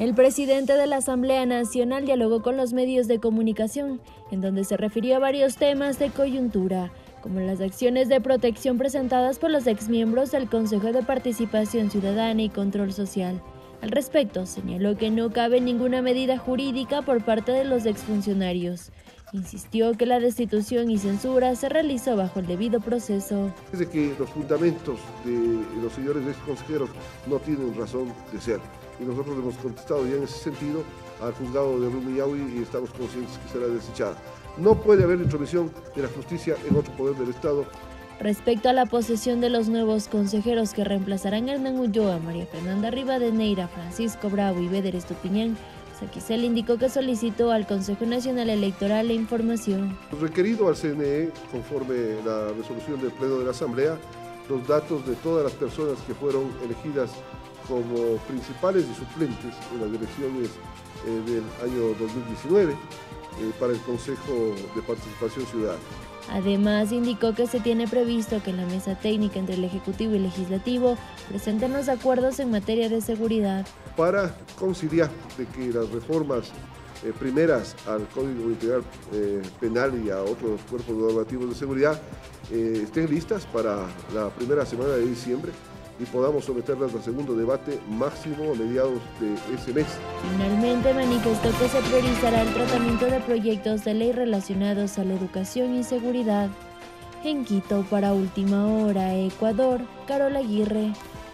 El presidente de la Asamblea Nacional dialogó con los medios de comunicación, en donde se refirió a varios temas de coyuntura, como las acciones de protección presentadas por los exmiembros del Consejo de Participación Ciudadana y Control Social. Al respecto, señaló que no cabe ninguna medida jurídica por parte de los exfuncionarios. Insistió que la destitución y censura se realizó bajo el debido proceso. Es de que los fundamentos de los señores exconsejeros no tienen razón de ser. Y nosotros hemos contestado ya en ese sentido al juzgado de Rumiñahui y estamos conscientes que será desechada. No puede haber intromisión de la justicia en otro poder del Estado. Respecto a la posesión de los nuevos consejeros que reemplazarán a Hernán Ulloa, María Fernanda Rivadeneira, Francisco Bravo y Beder Estupiñán, Saquicel indicó que solicitó al Consejo Nacional Electoral la información. Requerido al CNE, conforme la resolución del Pleno de la Asamblea, los datos de todas las personas que fueron elegidas como principales y suplentes en las elecciones del año 2019 para el Consejo de Participación Ciudadana. Además, indicó que se tiene previsto que la mesa técnica entre el Ejecutivo y el Legislativo presenten los acuerdos en materia de seguridad. Para conciliar de que las reformas primeras al Código Integral Penal y a otros cuerpos normativos de seguridad estén listas para la primera semana de diciembre y podamos someterlas al segundo debate máximo a mediados de ese mes. Finalmente manifestó que se priorizará el tratamiento de proyectos de ley relacionados a la educación y seguridad. En Quito, para Última Hora, Ecuador, Carol Aguirre.